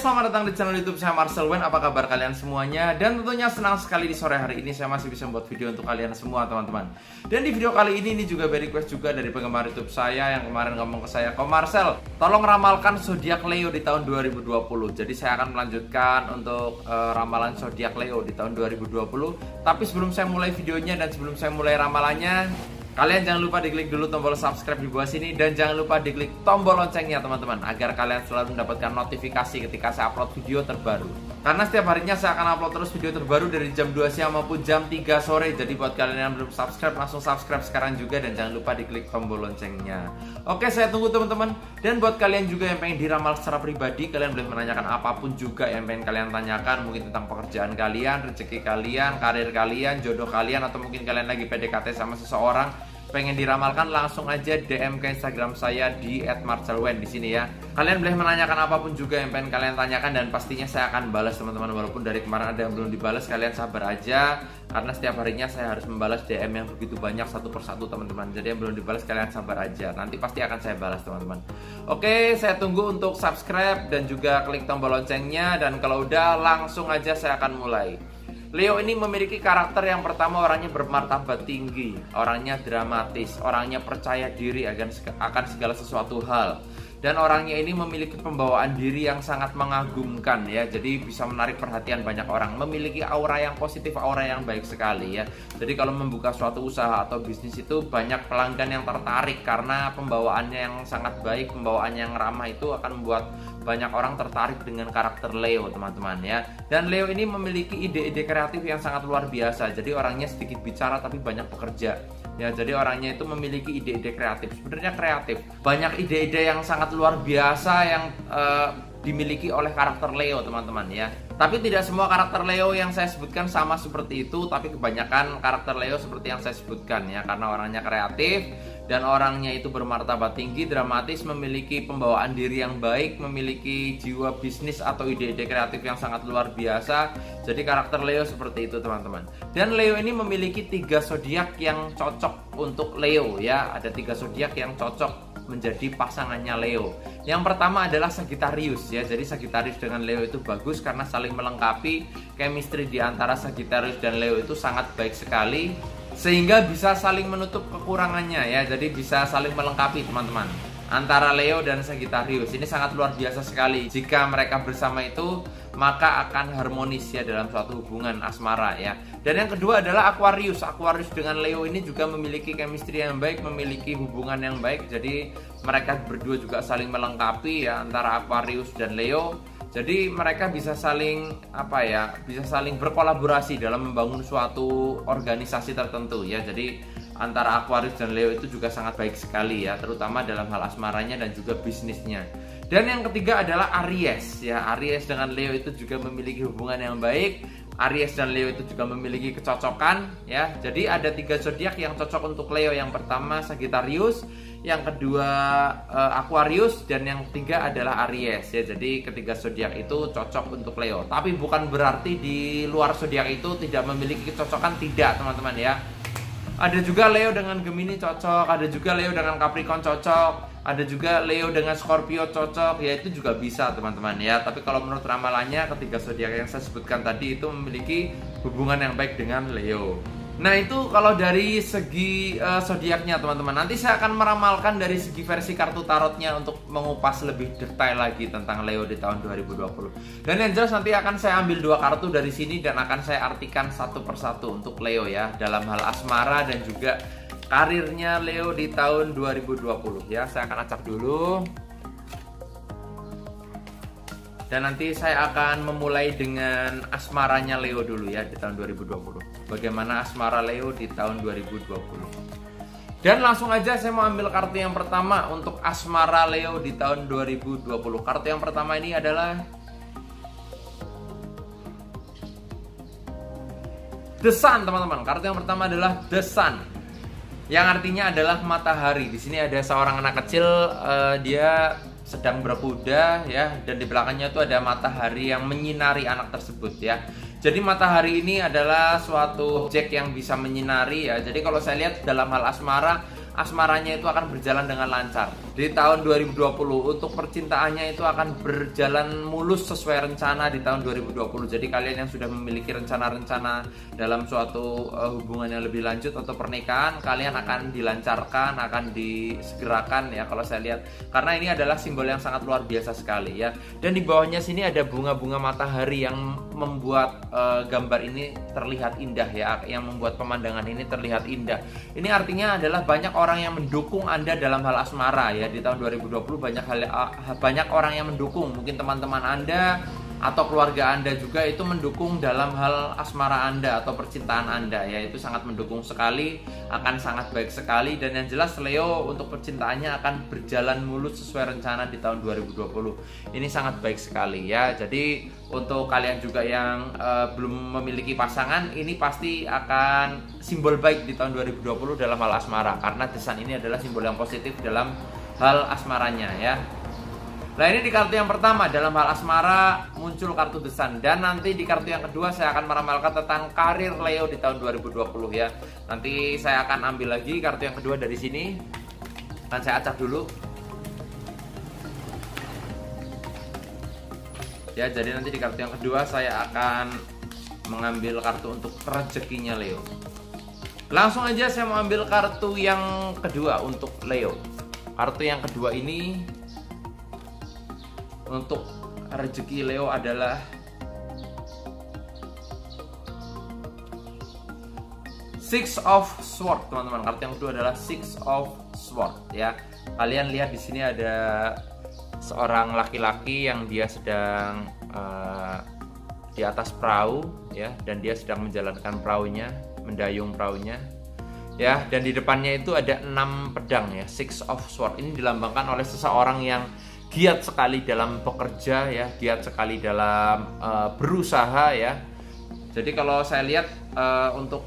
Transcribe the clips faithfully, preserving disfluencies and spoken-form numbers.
selamat datang di channel YouTube saya Marcel Wen. Apa kabar kalian semuanya? Dan tentunya senang sekali di sore hari ini saya masih bisa membuat video untuk kalian semua teman-teman. Dan di video kali ini ini juga very request juga dari penggemar YouTube saya yang kemarin ngomong ke saya, "Ko Marcel, tolong ramalkan zodiak Leo di tahun dua ribu dua puluh." Jadi saya akan melanjutkan untuk uh, ramalan zodiak Leo di tahun dua ribu dua puluh. Tapi sebelum saya mulai videonya dan sebelum saya mulai ramalannya, kalian jangan lupa diklik dulu tombol subscribe di bawah sini dan jangan lupa diklik tombol loncengnya teman-teman, agar kalian selalu mendapatkan notifikasi ketika saya upload video terbaru. Karena setiap harinya saya akan upload terus video terbaru dari jam dua siang maupun jam tiga sore. Jadi buat kalian yang belum subscribe, langsung subscribe sekarang juga dan jangan lupa diklik tombol loncengnya. Oke, saya tunggu teman-teman. Dan buat kalian juga yang pengen diramal secara pribadi, kalian boleh menanyakan apapun juga yang pengen kalian tanyakan, mungkin tentang pekerjaan kalian, rezeki kalian, karir kalian, jodoh kalian, atau mungkin kalian lagi P D K T sama seseorang pengen diramalkan, langsung aja D M ke Instagram saya di et marcel wen di sini ya. Kalian boleh menanyakan apapun juga yang pengen kalian tanyakan dan pastinya saya akan balas teman-teman. Walaupun dari kemarin ada yang belum dibalas, kalian sabar aja karena setiap harinya saya harus membalas D M yang begitu banyak satu persatu teman-teman. Jadi yang belum dibalas kalian sabar aja, nanti pasti akan saya balas teman-teman. Oke, saya tunggu untuk subscribe dan juga klik tombol loncengnya. Dan kalau udah, langsung aja saya akan mulai. Leo ini memiliki karakter yang pertama, orangnya bermartabat tinggi, orangnya dramatis, orangnya percaya diri akan akan segala sesuatu hal. Dan orangnya ini memiliki pembawaan diri yang sangat mengagumkan ya. Jadi bisa menarik perhatian banyak orang, memiliki aura yang positif, aura yang baik sekali ya. Jadi kalau membuka suatu usaha atau bisnis itu banyak pelanggan yang tertarik karena pembawaannya yang sangat baik, pembawaannya yang ramah itu akan membuat banyak orang tertarik dengan karakter Leo teman-teman ya. Dan Leo ini memiliki ide-ide kreatif yang sangat luar biasa. Jadi orangnya sedikit bicara tapi banyak bekerja ya. Jadi orangnya itu memiliki ide-ide kreatif, sebenarnya kreatif, banyak ide-ide yang sangat luar biasa yang uh, dimiliki oleh karakter Leo teman-teman ya. Tapi tidak semua karakter Leo yang saya sebutkan sama seperti itu, tapi kebanyakan karakter Leo seperti yang saya sebutkan ya, karena orangnya kreatif dan orangnya itu bermartabat tinggi, dramatis, memiliki pembawaan diri yang baik, memiliki jiwa bisnis atau ide-ide kreatif yang sangat luar biasa. Jadi karakter Leo seperti itu teman-teman. Dan Leo ini memiliki tiga zodiak yang cocok untuk Leo ya. Ada tiga zodiak yang cocok menjadi pasangannya Leo. Yang pertama adalah Sagittarius ya. Jadi Sagittarius dengan Leo itu bagus karena saling melengkapi. Chemistry di antara Sagittarius dan Leo itu sangat baik sekali, sehingga bisa saling menutup kekurangannya ya. Jadi bisa saling melengkapi teman-teman antara Leo dan Sagittarius. Ini sangat luar biasa sekali. Jika mereka bersama itu maka akan harmonis ya dalam suatu hubungan asmara ya. Dan yang kedua adalah Aquarius. Aquarius dengan Leo ini juga memiliki chemistry yang baik, memiliki hubungan yang baik. Jadi mereka berdua juga saling melengkapi ya, antara Aquarius dan Leo. Jadi mereka bisa saling apa ya, bisa saling berkolaborasi dalam membangun suatu organisasi tertentu ya. Jadi antara Aquarius dan Leo itu juga sangat baik sekali ya, terutama dalam hal asmaranya dan juga bisnisnya. Dan yang ketiga adalah Aries ya. Aries dengan Leo itu juga memiliki hubungan yang baik. Aries dan Leo itu juga memiliki kecocokan ya. Jadi ada tiga zodiak yang cocok untuk Leo. Yang pertama Sagittarius, yang kedua uh, Aquarius, dan yang ketiga adalah Aries ya. Jadi ketiga zodiak itu cocok untuk Leo. Tapi bukan berarti di luar zodiak itu tidak memiliki kecocokan, tidak teman-teman ya. Ada juga Leo dengan Gemini cocok, ada juga Leo dengan Capricorn cocok, ada juga Leo dengan Scorpio cocok, ya itu juga bisa teman-teman ya. Tapi kalau menurut ramalannya ketiga zodiak yang saya sebutkan tadi itu memiliki hubungan yang baik dengan Leo. Nah itu kalau dari segi uh, zodiaknya teman-teman. Nanti saya akan meramalkan dari segi versi kartu tarotnya untuk mengupas lebih detail lagi tentang Leo di tahun dua ribu dua puluh. Dan yang jelas nanti akan saya ambil dua kartu dari sini dan akan saya artikan satu persatu untuk Leo ya, dalam hal asmara dan juga karirnya Leo di tahun dua ribu dua puluh ya. Saya akan acak dulu. Dan nanti saya akan memulai dengan asmaranya Leo dulu ya di tahun dua ribu dua puluh. Bagaimana asmara Leo di tahun dua ribu dua puluh. Dan langsung aja saya mau ambil kartu yang pertama untuk asmara Leo di tahun dua ribu dua puluh. Kartu yang pertama ini adalah The Sun teman-teman. Kartu yang pertama adalah The Sun, yang artinya adalah matahari. Di sini ada seorang anak kecil, uh, dia sedang berkuda ya, dan di belakangnya itu ada matahari yang menyinari anak tersebut ya. Jadi matahari ini adalah suatu objek yang bisa menyinari ya. Jadi kalau saya lihat dalam hal asmara, asmaranya itu akan berjalan dengan lancar. di tahun dua ribu dua puluh. Untuk percintaannya itu akan berjalan mulus sesuai rencana di tahun dua ribu dua puluh. Jadi kalian yang sudah memiliki rencana-rencana dalam suatu uh, hubungan yang lebih lanjut atau pernikahan, kalian akan dilancarkan, akan disegerakan ya kalau saya lihat. Karena ini adalah simbol yang sangat luar biasa sekali ya. Dan di bawahnya sini ada bunga-bunga matahari yang membuat uh, gambar ini terlihat indah ya, yang membuat pemandangan ini terlihat indah. Ini artinya adalah banyak orang yang mendukung Anda dalam hal asmara ya. Di tahun dua ribu dua puluh banyak hal, banyak orang yang mendukung, mungkin teman-teman Anda atau keluarga Anda juga itu mendukung dalam hal asmara Anda atau percintaan Anda ya. Itu sangat mendukung sekali, akan sangat baik sekali. Dan yang jelas Leo untuk percintaannya akan berjalan mulus sesuai rencana di tahun dua ribu dua puluh. Ini sangat baik sekali ya. Jadi untuk kalian juga yang uh, belum memiliki pasangan, ini pasti akan simbol baik di tahun dua ribu dua puluh dalam hal asmara, karena desan ini adalah simbol yang positif dalam hal asmaranya ya. Nah, ini di kartu yang pertama dalam hal asmara muncul kartu desan. Dan nanti di kartu yang kedua saya akan meramalkan tentang karir Leo di tahun dua ribu dua puluh ya. Nanti saya akan ambil lagi kartu yang kedua dari sini. Dan saya acak dulu. Ya, jadi nanti di kartu yang kedua saya akan mengambil kartu untuk rezekinya Leo. Langsung aja saya mau ambil kartu yang kedua untuk Leo. Kartu yang kedua ini untuk rezeki Leo adalah Six of Sword, teman-teman. Kartu yang kedua adalah Six of Sword ya. Kalian lihat di sini ada seorang laki-laki yang dia sedang uh, di atas perahu ya, dan dia sedang menjalankan perahunya, mendayung perahunya. Ya, dan di depannya itu ada enam pedang ya, Six of Sword. Ini dilambangkan oleh seseorang yang giat sekali dalam bekerja ya, giat sekali dalam uh, berusaha ya. Jadi kalau saya lihat uh, untuk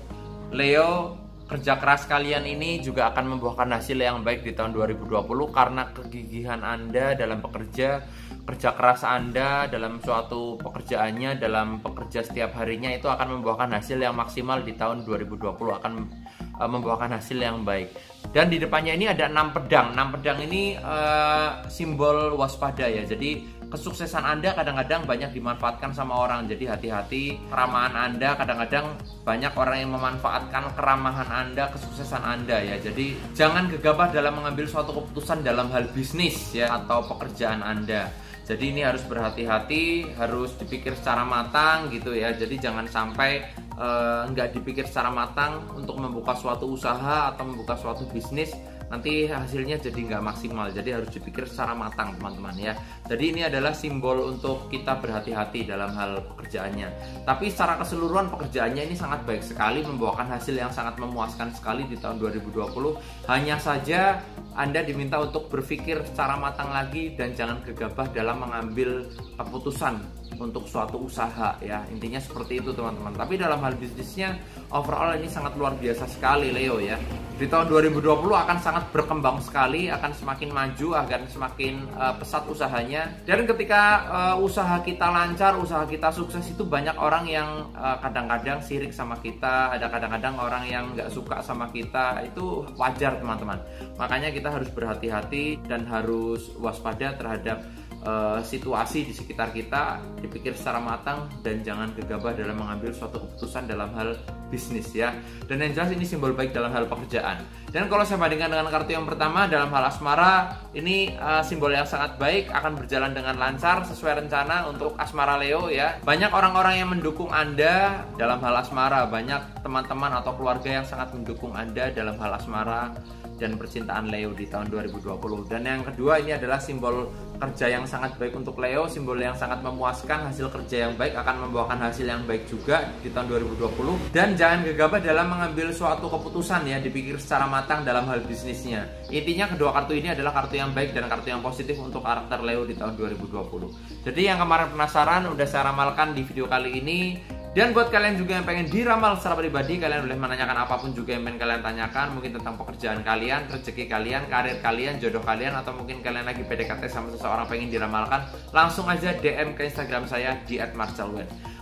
Leo, kerja keras kalian ini juga akan membuahkan hasil yang baik di tahun dua ribu dua puluh karena kegigihan Anda dalam bekerja, kerja keras Anda dalam suatu pekerjaannya, dalam bekerja setiap harinya itu akan membuahkan hasil yang maksimal di tahun dua ribu dua puluh, akan uh, membuahkan hasil yang baik. Dan di depannya ini ada enam pedang. enam pedang ini uh, simbol waspada ya. Jadi kesuksesan Anda kadang-kadang banyak dimanfaatkan sama orang. Jadi hati-hati, keramahan Anda kadang-kadang banyak orang yang memanfaatkan keramahan Anda, kesuksesan Anda ya. Jadi jangan gegabah dalam mengambil suatu keputusan dalam hal bisnis ya atau pekerjaan Anda. Jadi ini harus berhati-hati, harus dipikir secara matang gitu ya. Jadi jangan sampai uh, nggak dipikir secara matang untuk membuka suatu usaha atau membuka suatu bisnis, nanti hasilnya jadi nggak maksimal. Jadi harus dipikir secara matang teman-teman ya. Jadi ini adalah simbol untuk kita berhati-hati dalam hal pekerjaannya. Tapi secara keseluruhan pekerjaannya ini sangat baik sekali, membawakan hasil yang sangat memuaskan sekali di tahun dua ribu dua puluh. Hanya saja Anda diminta untuk berpikir secara matang lagi dan jangan gegabah dalam mengambil keputusan untuk suatu usaha ya. Intinya seperti itu teman-teman. Tapi dalam hal bisnisnya overall ini sangat luar biasa sekali Leo ya. Di tahun dua ribu dua puluh akan sangat berkembang sekali, akan semakin maju, akan semakin uh, pesat usahanya. Dan ketika uh, usaha kita lancar, usaha kita sukses, itu banyak orang yang uh, kadang-kadang sirik sama kita, ada kadang-kadang orang yang nggak suka sama kita. Itu wajar teman-teman. Makanya kita harus berhati-hati dan harus waspada terhadap Uh, situasi di sekitar kita, dipikir secara matang dan jangan gegabah dalam mengambil suatu keputusan dalam hal bisnis ya. Dan yang jelas ini simbol baik dalam hal pekerjaan. Dan kalau saya bandingkan dengan kartu yang pertama dalam hal asmara, ini uh, simbol yang sangat baik, akan berjalan dengan lancar sesuai rencana untuk asmara Leo ya. Banyak orang-orang yang mendukung Anda dalam hal asmara, banyak teman-teman atau keluarga yang sangat mendukung Anda dalam hal asmara dan percintaan Leo di tahun dua ribu dua puluh. Dan yang kedua ini adalah simbol kerja yang sangat baik untuk Leo, simbol yang sangat memuaskan, hasil kerja yang baik akan membawakan hasil yang baik juga di tahun dua ribu dua puluh. Dan jangan gegabah dalam mengambil suatu keputusan ya, dipikir secara matang dalam hal bisnisnya. Intinya kedua kartu ini adalah kartu yang baik dan kartu yang positif untuk karakter Leo di tahun dua ribu dua puluh. Jadi yang kemarin penasaran udah saya ramalkan di video kali ini. Dan buat kalian juga yang pengen diramal secara pribadi, kalian boleh menanyakan apapun juga yang pengen kalian tanyakan, mungkin tentang pekerjaan kalian, rezeki kalian, karir kalian, jodoh kalian, atau mungkin kalian lagi P D K T sama seseorang pengen diramalkan, langsung aja D M ke Instagram saya di et marcelwen.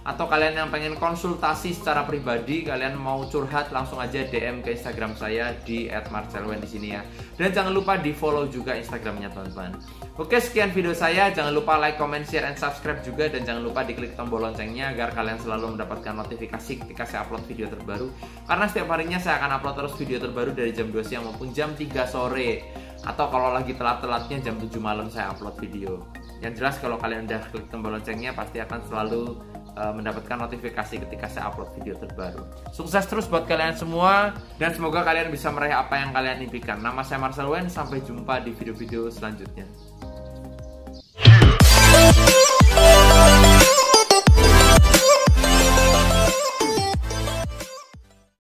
atau kalian yang pengen konsultasi secara pribadi, kalian mau curhat, langsung aja D M ke Instagram saya di et marcelwen di sini ya. Dan jangan lupa di follow juga Instagramnya teman-teman. Oke, sekian video saya. Jangan lupa like, comment, share, and subscribe juga, dan jangan lupa diklik tombol loncengnya agar kalian selalu mendapatkan notifikasi ketika saya upload video terbaru. Karena setiap harinya saya akan upload terus video terbaru dari jam dua siang maupun jam tiga sore. Atau kalau lagi telat-telatnya jam tujuh malam saya upload video. Yang jelas kalau kalian udah klik tombol loncengnya pasti akan selalu uh, mendapatkan notifikasi ketika saya upload video terbaru. Sukses terus buat kalian semua, dan semoga kalian bisa meraih apa yang kalian impikan. Nama saya Marcelwen, sampai jumpa di video-video selanjutnya.